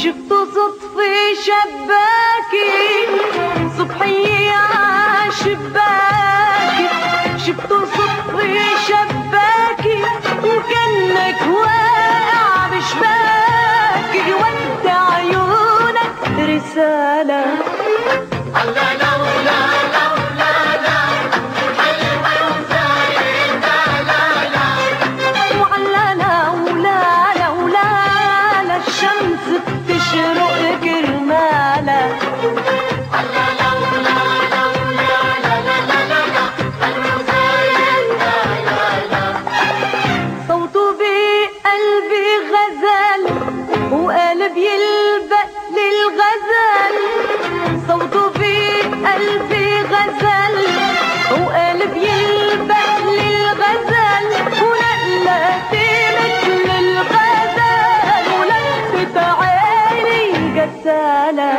شفته صدفة شباكي صبحية عالشباكي، شفته صدفة شباكي وكأنك واقع بشباكي، ود عيونك رسالة تشرق كرمالة. صوته بقلبي غزل وقلب يلبق للغزل، صوته بقلبي غزل وقلب يلبق للغزل، ونقلتي مثل الغزل ولفت عيني غسالة.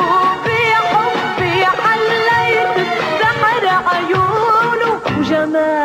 Jamais